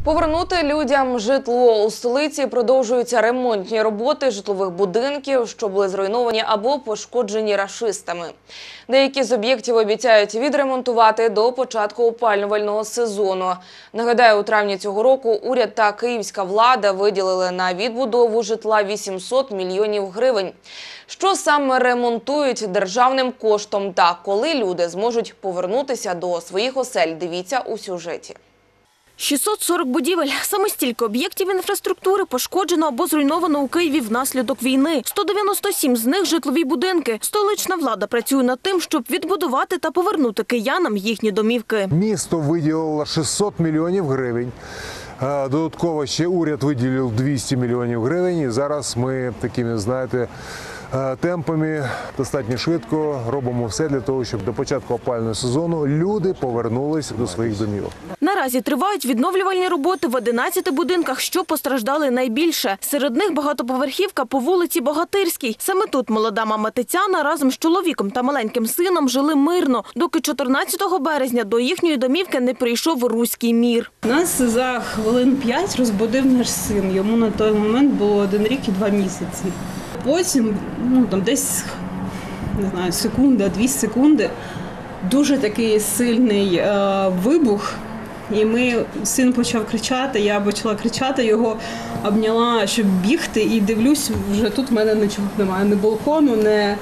Повернути людям житло. У столиці продовжуються ремонтні роботи житлових будинків, що були зруйновані або пошкоджені рашистами. Деякі з об'єктів обіцяють відремонтувати до початку опалювального сезону. Нагадаю, у травні цього року уряд та київська влада виділили на відбудову житла 800 мільйонів гривень. Що саме ремонтують державним коштом та коли люди зможуть повернутися до своїх осель, дивіться у сюжеті. 640 будівель. Саме стільки об'єктів інфраструктури пошкоджено або зруйновано у Києві внаслідок війни. 197 з них – житлові будинки. Столична влада працює над тим, щоб відбудувати та повернути киянам їхні домівки. Місто виділило 600 мільйонів гривень. Додатково ще уряд виділив 200 мільйонів гривень. І зараз ми такими, знаєте, темпами достатньо швидко робимо все для того, щоб до початку опалювального сезону люди повернулися до своїх домівок. Наразі тривають відновлювальні роботи в 11 будинках, що постраждали найбільше. Серед них багатоповерхівка по вулиці Богатирській. Саме тут молода мама Тетяна разом з чоловіком та маленьким сином жили мирно, доки 14 березня до їхньої домівки не прийшов руський мір. Нас за хвилин 5 розбудив наш син. Йому на той момент було 1 рік і 2 місяці. Потім, десь, не знаю, секунда, 2 секунди, дуже такий сильний вибух. І син почав кричати, я почала кричати, його обняла, щоб бігти. І дивлюсь, вже тут в мене нічого немає, ні балкону, ні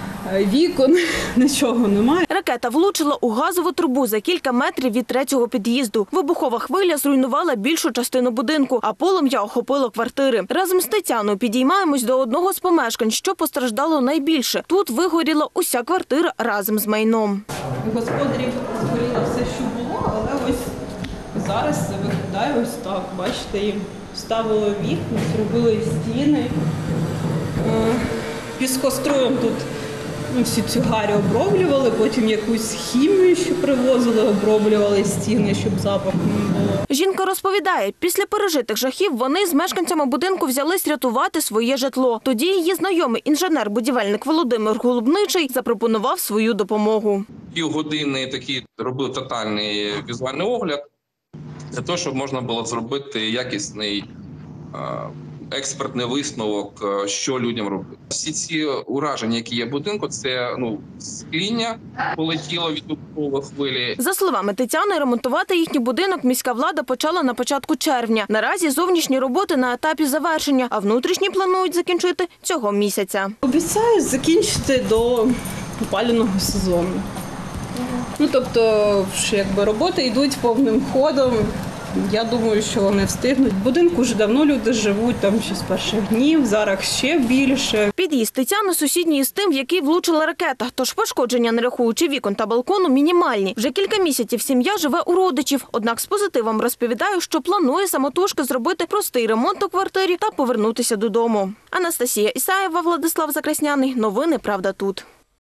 вікон, нічого немає. Ракета влучила у газову трубу за кілька метрів від 3-го під'їзду. Вибухова хвиля зруйнувала більшу частину будинку, а полум'я охопило квартири. Разом з Тетяною підіймаємось до одного з помешкань, що постраждало найбільше. Тут вигоріла уся квартира разом з майном. Господарів згоріло все, що було, але ось зараз це виглядає ось так. Бачите, їм вставили вікна, зробили стіни. Піскостроєм тут всю цю гарю оброблювали, потім якусь хімію, що привозили, оброблювали стіни, щоб запаху не було. Жінка розповідає, після пережитих жахів вони з мешканцями будинку взялись рятувати своє житло. Тоді її знайомий інженер-будівельник Володимир Голубничий запропонував свою допомогу. Півгодини такий робив тотальний візуальний огляд для того, щоб можна було зробити якісний експертний висновок, що людям робити. Всі ці ураження, які є в будинку, це скління полетіло від вибухової хвилі. За словами Тетяни, ремонтувати їхній будинок міська влада почала на початку червня. Наразі зовнішні роботи на етапі завершення, а внутрішні планують закінчити цього місяця. Обіцяють закінчити до опалювального сезону. Тобто, роботи йдуть повним ходом. Я думаю, що вони встигнуть. В будинку вже давно люди живуть, там ще з перших днів, зараз ще більше. Під'їзд Тетяни сусідній з тим, в який влучила ракета, тож пошкодження, не рахуючи вікон та балкону, мінімальні. Вже кілька місяців сім'я живе у родичів, однак з позитивом розповідає, що планує самотужки зробити простий ремонт у квартирі та повернутися додому. Анастасія Ісаєва, Владислав Закрасняний. Новини «Правда тут».